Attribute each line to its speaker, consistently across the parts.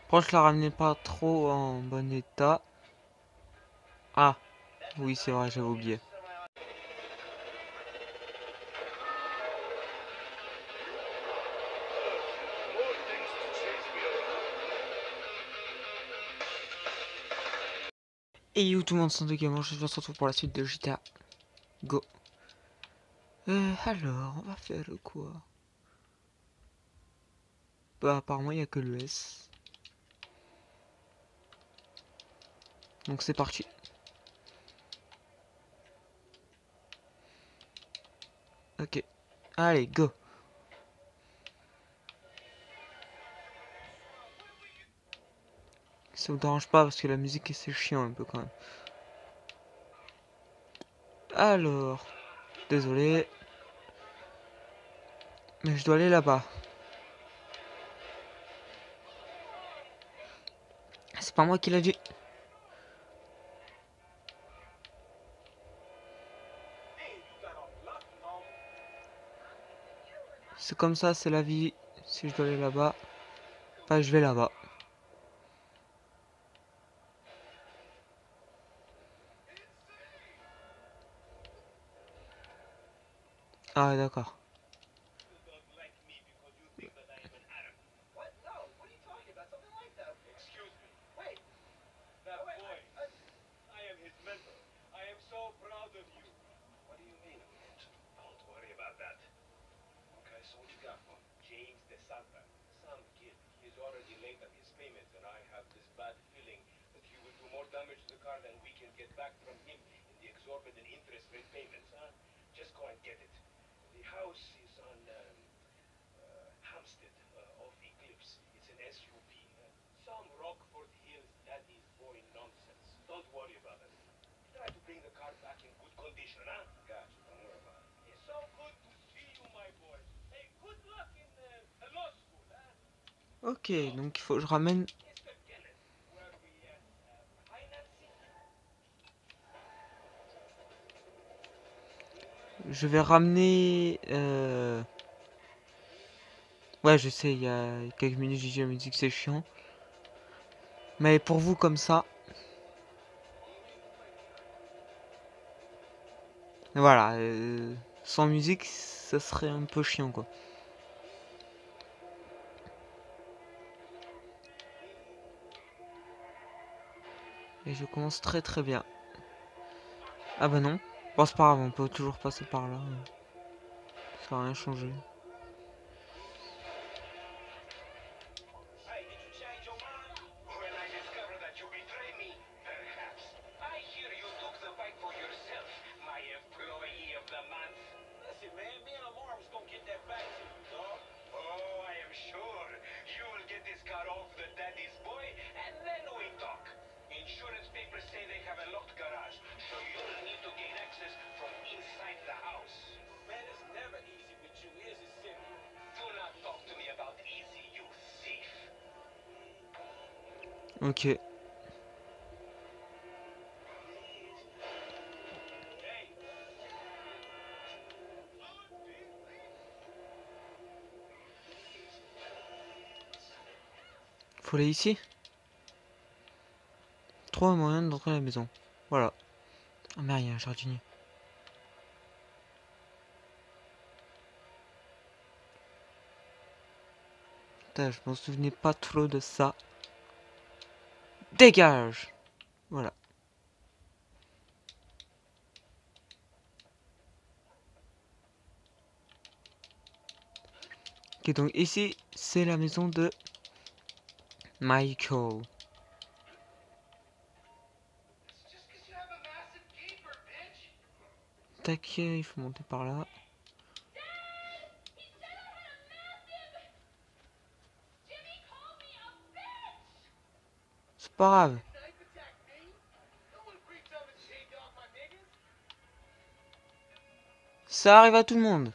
Speaker 1: Pourquoi je la ramenais pas trop en bon état? Ah, oui, c'est vrai, j'avais oublié. Et yo tout le monde, c'est Gamer, je se retrouve pour la suite de GTA Go. Alors, on va faire quoi? Bah apparemment il n'y a que le S. Donc c'est parti. Ok. Allez, go. Ça vous dérange pas parce que la musique c'est chiant un peu quand même. Alors, désolé. Mais je dois aller là-bas. C'est pas moi qui l'a dit. C'est comme ça, c'est la vie. Si je dois aller là-bas, bah je vais là-bas. Ah d'accord. Ok, donc il faut que je ramène. Je vais ramener. Ouais, je sais, il y a quelques minutes j'ai dit la musique c'est chiant. Mais pour vous comme ça. Voilà. Sans musique, ça serait un peu chiant quoi. Et je commence très très bien. Ah bah non. Bon c'est pas grave, on peut toujours passer par là. Ça n'a rien changé. Ok. Faut aller ici. Trouve un moyen d'entrer à la maison. Voilà. Ah mais il y a un jardinier. Putain, je m'en souvenais pas trop de ça. Dégage! Voilà. Ok, donc ici, c'est la maison de Michael. Tac, il faut monter par là. C'est pas grave. Ça arrive à tout le monde.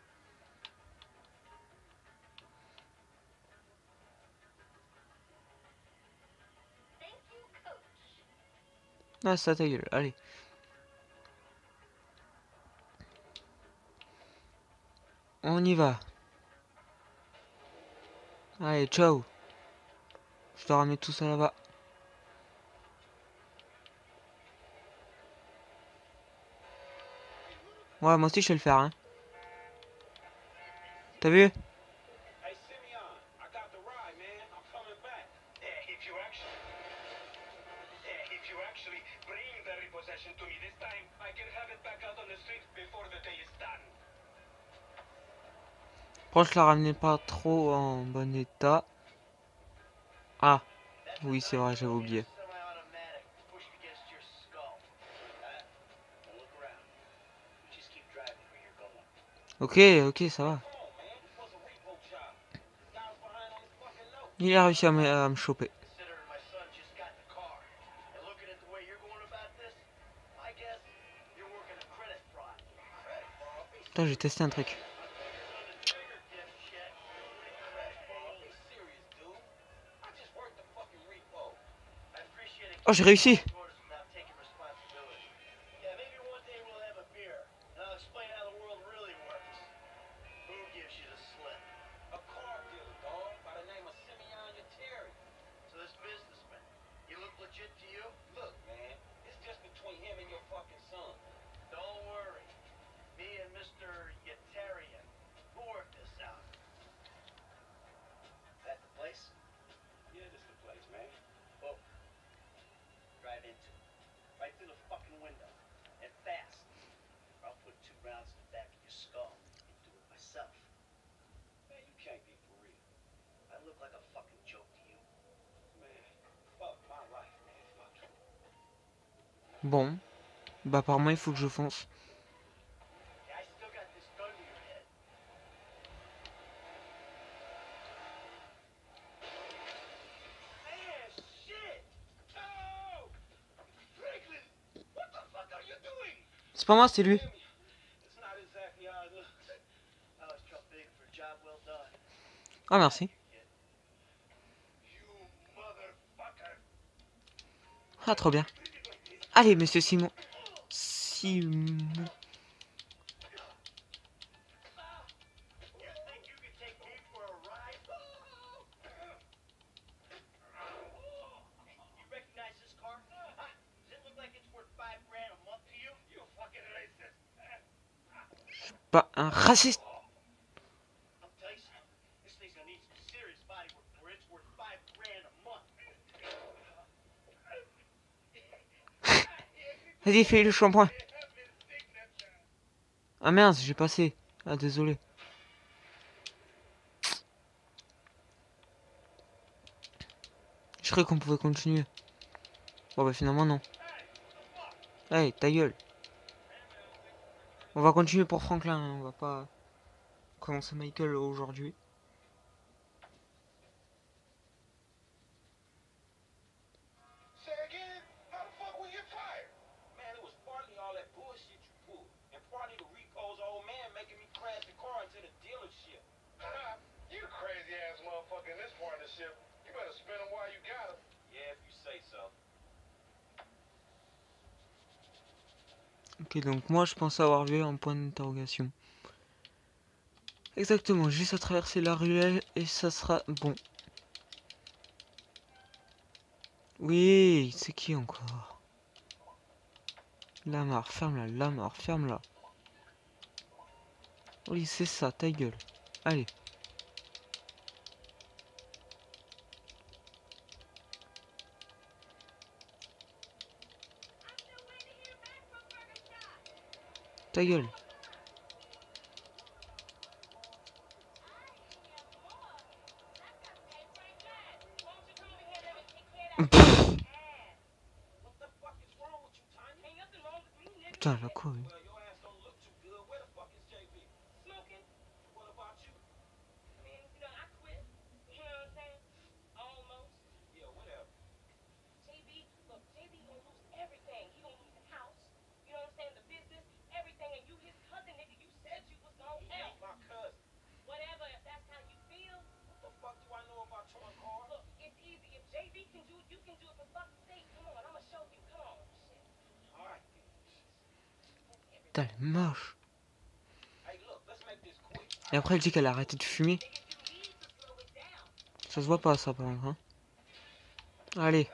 Speaker 1: Ah, ça ta gueule, allez. On y va. Allez, ciao. Je dois ramener tout ça là-bas. Ouais, moi aussi je sais le faire, hein. T'as vu? Pourquoi je la ramenais pas trop en bon état? Ah, oui, c'est vrai, j'avais oublié. Ok, ok, ça va. Il a réussi à me choper. Putain, j'ai testé un truc. Oh, j'ai réussi! Bon, bah apparemment il faut que je fonce. C'est pas moi, c'est lui. Ah, merci. Ah, trop bien. Allez, monsieur Simon. Simon. Pas un raciste. Vas-y, fais le shampoing. Ah merde, j'ai passé. Ah, désolé. Je croyais qu'on pouvait continuer. Bon, bah finalement, non. Hey, ta gueule. On va continuer pour Franklin, hein. On va pas commencer Michael aujourd'hui. Ok, donc moi je pense avoir vu un point d'interrogation. Exactement, juste à traverser la ruelle et ça sera bon. Oui, c'est qui encore? Lamar, ferme-la, Lamar, ferme-la. Oui, c'est ça, ta gueule. Allez. Ta gueule. Putain, la quoi, oui. Putain, elle est moche. Et après, elle dit qu'elle a arrêté de fumer. Ça se voit pas, ça, par contre, hein. Allez.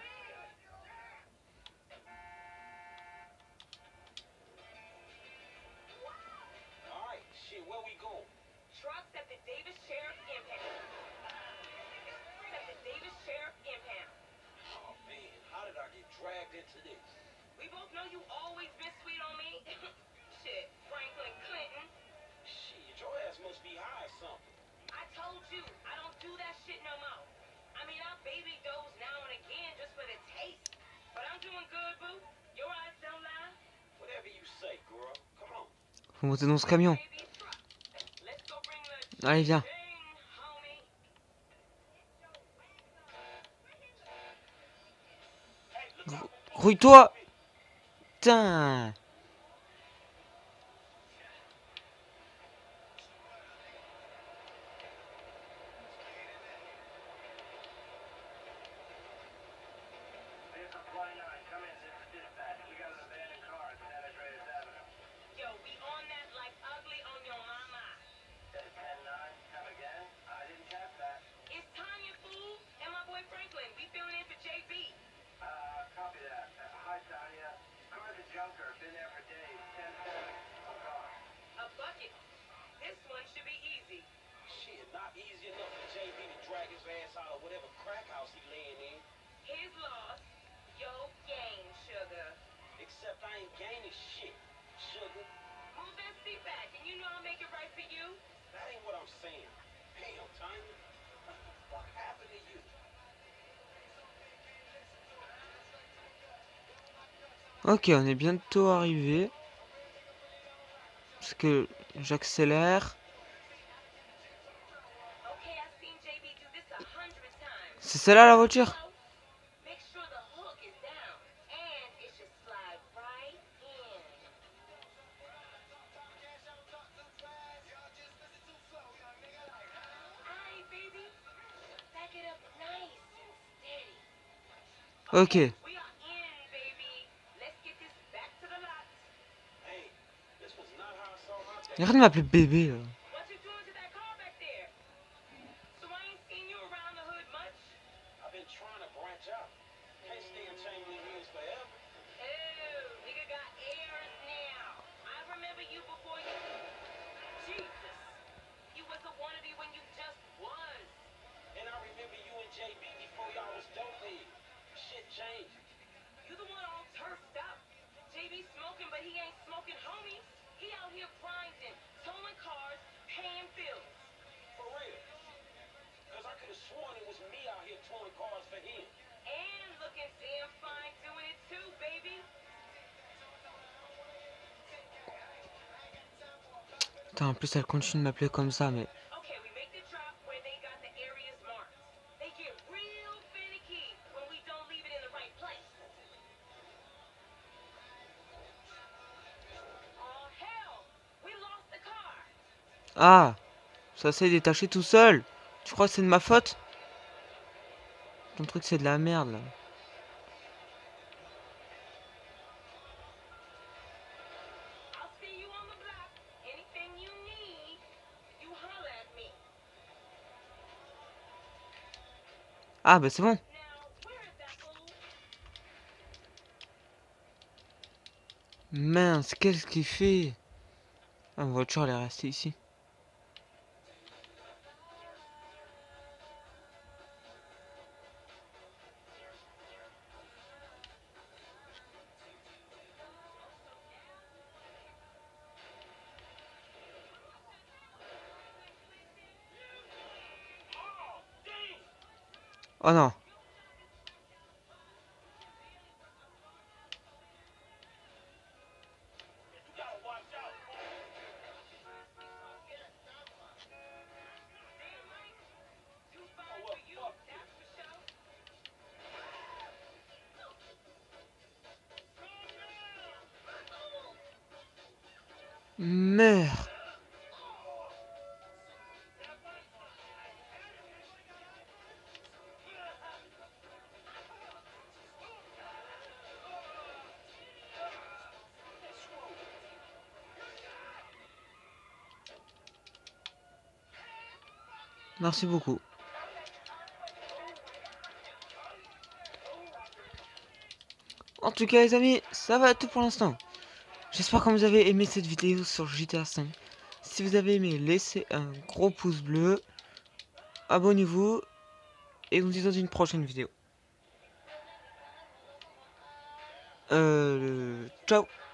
Speaker 1: Faut monter dans ce camion. Allez, viens. Grouille-toi. Putain. Ok, on est bientôt arrivé. Parce que j'accélère. C'est celle-là la voiture? Ok. Arrête de m'appeler bébé là. Putain, en plus elle continue de m'appeler comme ça, mais... Ah, ça s'est détaché tout seul. Tu crois que c'est de ma faute? Ton truc c'est de la merde là. Ah bah c'est bon. Mince, qu'est-ce qu'il fait? Ah, ma voiture elle est restée ici. Oh non. Merde. Merci beaucoup. En tout cas les amis, ça va tout pour l'instant. J'espère que vous avez aimé cette vidéo sur GTA 5. Si vous avez aimé, laissez un gros pouce bleu. Abonnez-vous. Et on se dit dans une prochaine vidéo. Ciao.